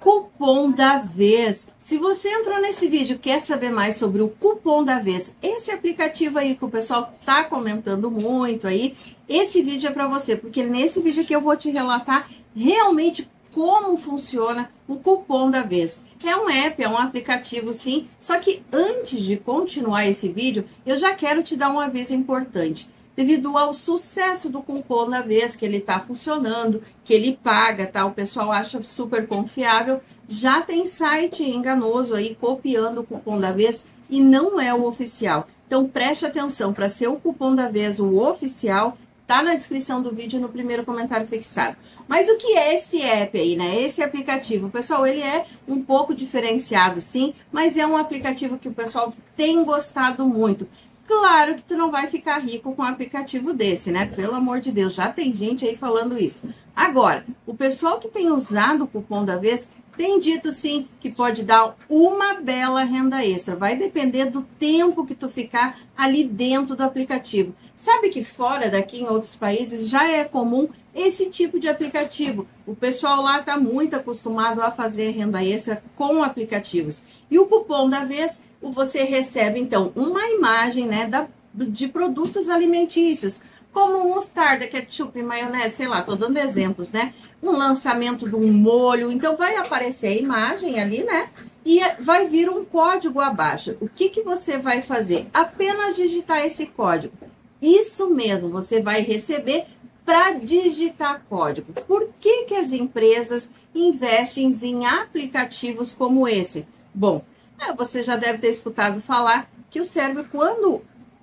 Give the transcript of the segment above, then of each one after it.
Cupom da vez. Se você entrou nesse vídeo e quer saber mais sobre o cupom da vez, esse aplicativo aí que o pessoal tá comentando muito aí, esse vídeo é para você, porque nesse vídeo aqui eu vou te relatar realmente como funciona o cupom da vez. É um app, é um aplicativo sim, só que antes de continuar esse vídeo, eu já quero te dar um aviso importante. Devido ao sucesso do cupom da vez, que ele está funcionando, que ele paga, tá? O pessoal acha super confiável. Já tem site enganoso aí copiando o cupom da vez e não é o oficial. Então preste atenção, para ser o cupom da vez o oficial, tá na descrição do vídeo no primeiro comentário fixado. Mas o que é esse app aí, né? Esse aplicativo, pessoal, ele é um pouco diferenciado sim, mas é um aplicativo que o pessoal tem gostado muito. Claro que tu não vai ficar rico com um aplicativo desse, né? Pelo amor de Deus, já tem gente aí falando isso. Agora, o pessoal que tem usado o cupom da vez tem dito sim que pode dar uma bela renda extra. Vai depender do tempo que tu ficar ali dentro do aplicativo. Sabe que fora daqui, em outros países, já é comum esse tipo de aplicativo. O pessoal lá está muito acostumado a fazer renda extra com aplicativos. E o cupom da vez, você recebe, então, uma imagem, né, de produtos alimentícios, como mostarda, ketchup, maionese, sei lá, tô dando exemplos, né? Um lançamento de um molho, então vai aparecer a imagem ali, né? E vai vir um código abaixo. O que você vai fazer? Apenas digitar esse código. Isso mesmo, você vai receber para digitar código. Por que as empresas investem em aplicativos como esse? Bom, você já deve ter escutado falar que o cérebro, quando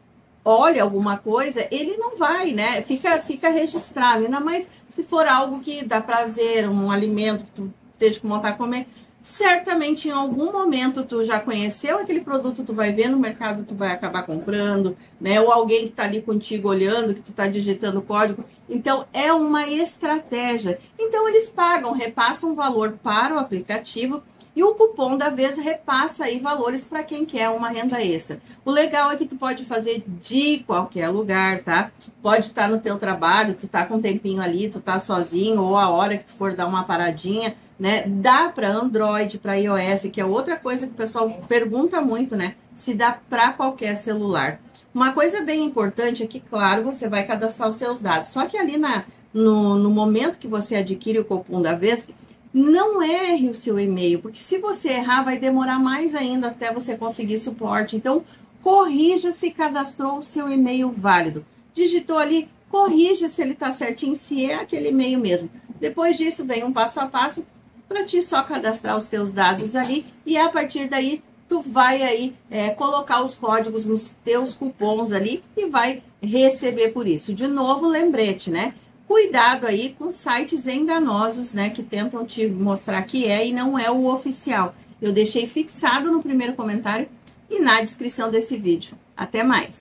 olha alguma coisa, ele não vai, né? Fica registrado, ainda mais se for algo que dá prazer, um alimento que tu esteja com vontade de comer. Certamente em algum momento tu já conheceu aquele produto, tu vai ver no mercado, tu vai acabar comprando, né? Ou alguém que tá ali contigo olhando, que tu tá digitando o código. Então é uma estratégia. Então eles pagam, repassam um valor para o aplicativo e o cupom da vez repassa aí valores para quem quer uma renda extra. O legal é que tu pode fazer de qualquer lugar, tá? Pode estar no teu trabalho, tu tá com um tempinho ali, tu tá sozinho, ou a hora que tu for dar uma paradinha, né? Dá para Android, para iOS, que é outra coisa que o pessoal pergunta muito, né? Se dá para qualquer celular. Uma coisa bem importante é que, claro, você vai cadastrar os seus dados. Só que ali no momento que você adquire o cupom da vez, não erre o seu e-mail, porque se você errar, vai demorar mais ainda até você conseguir suporte. Então, corrija se cadastrou o seu e-mail válido. Digitou ali, corrija se ele está certinho, se é aquele e-mail mesmo. Depois disso, vem um passo a passo para ti só cadastrar os teus dados ali e a partir daí, tu vai aí colocar os códigos nos teus cupons ali e vai receber por isso. De novo, lembrete, né? Cuidado aí com sites enganosos, né, que tentam te mostrar que é e não é o oficial. Eu deixei fixado no primeiro comentário e na descrição desse vídeo. Até mais!